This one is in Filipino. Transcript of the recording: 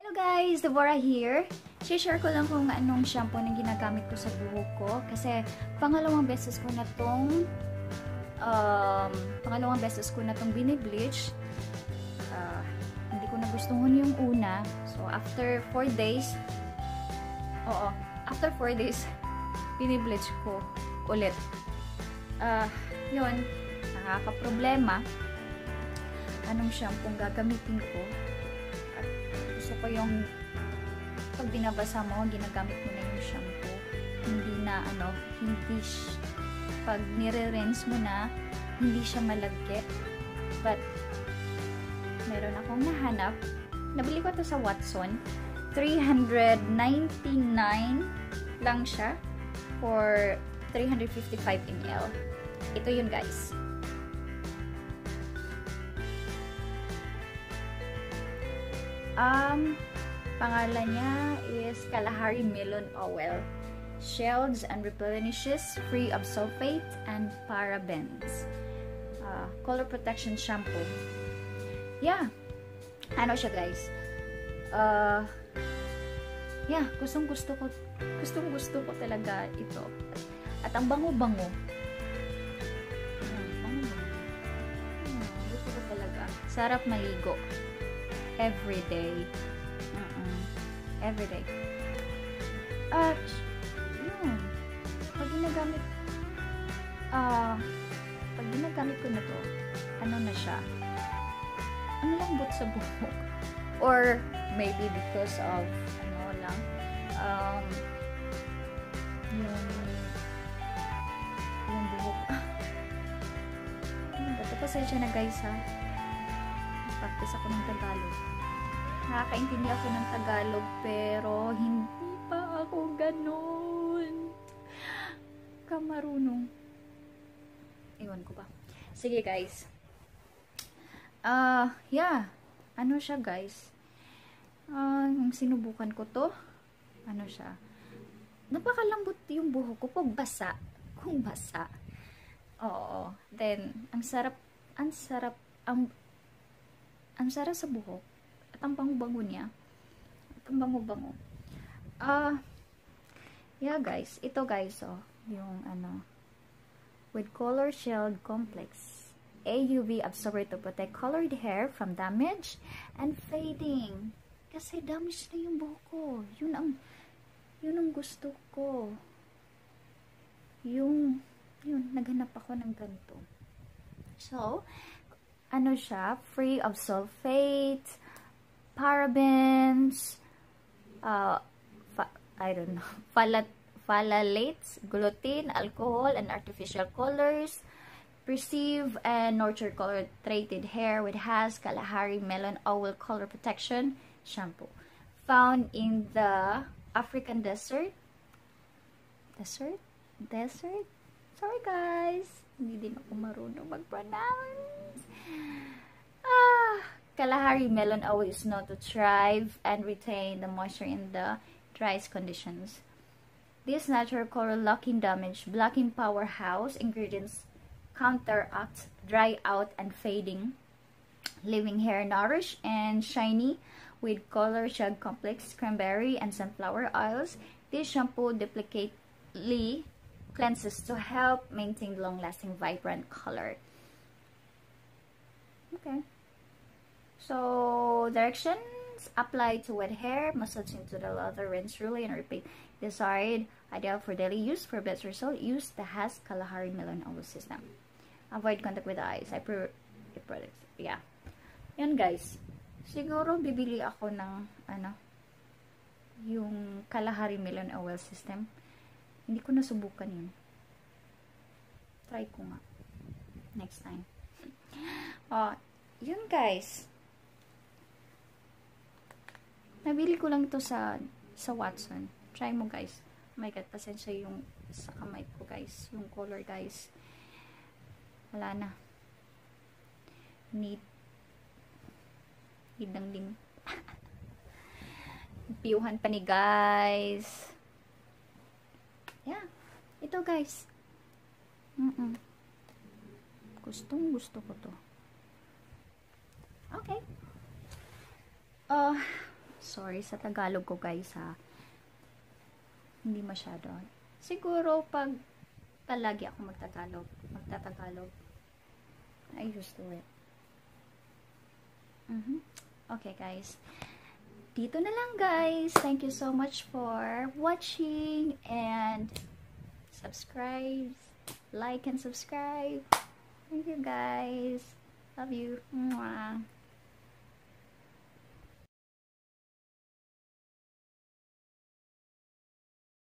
Hello guys, Deborah here. Share ko lang kung anong shampoo na ginagamit ko sa buhok ko kasi pangalawang beses ko na tong binibleach. Hindi ko nagustuhan yung una. So after 4 days, binibleach ko ulit. Yun, nakaka-problema. Anong shampoo gagamitin ko? At gusto ko yung pag binabasa mo, ginagamit mo na yung shampoo. Pag nire-rinse mo na, hindi siya malagkit. But, meron akong nahanap. Nabili ko to sa Watson. 399 lang siya for 355 ml. Ito yun guys. Pangalan niya is Kalahari Melon Oil. Shields and replenishes, free of sulfates and parabens. Color protection shampoo. Yeah. Ano siya guys? Yeah, gustong gusto ko talaga ito. At ang bango-bango. Gusto ko talaga. Sarap maligo. Everyday. Everyday. At, yun. Pag ginagamit ko na to, ano na siya? Ang lambot sa buhok. Or, maybe because of, yung buhok. Pasensya na guys ha. Practice ako ng Tagalog. Nakakaintindi ako ng Tagalog pero hindi pa ako ganun kamarunong. Iwan ko pa. Sige guys. Yeah. Ano siya guys? Yung sinubukan ko to. Ano siya? Napakalambot yung buhok ko pag basa. Kung basa. Oo. Then, ang sarap sa buhok. At ang bango-bango niya. Yeah guys. Ito guys, yung with color shield complex. AUV absorber to protect colored hair from damage and fading. Kasi damage na yung buhok ko. Yun ang gusto ko. Yun, naghanap ako ng ganito. So, ano siya? Free of sulfates, parabens, phthalates, gluten, alcohol, and artificial colors. Preserve and nurture color-treated hair with Kalahari Melon Oil Color Protection Shampoo. Found in the African desert? Sorry guys. Hindi din ako marunong mag-pronounce. Kalahari Melon Oil is known to thrive and retain the moisture in the driest conditions. This natural color locking damage, blocking powerhouse ingredients counteract dry out and fading, leaving hair nourished and shiny with color shade complex, cranberry, and sunflower oils. This shampoo duplicately cleanses to help maintain long-lasting, vibrant color. Okay. So, directions: apply to wet hair, massage into the lather, rinse thoroughly, and repeat. Desired, ideal for daily use. For best result, use the Kalahari Melon Oil system. Avoid contact with the eyes. I prefer the products. Yeah. Yan guys. Siguro bibili ako ng yung Kalahari Melon Oil system. Hindi ko nasubukan yun. Try ko nga. Next time. Yun guys. Nabili ko lang ito sa Watson. Try mo guys. Oh my god, pasensya yung sa kamay ko guys. Yung color guys. Wala na. Need lang din. Piyuhan pa ni guys. Yeah. Ito guys. Gustong gusto ko to. Okay. Sorry sa Tagalog ko guys ha. Hindi masyado. Siguro pag palagi ako magtatagalog. I used to it. Okay guys. Dito na lang guys. Thank you so much for watching and subscribe. Like and subscribe. Thank you guys. Love you. Mwah.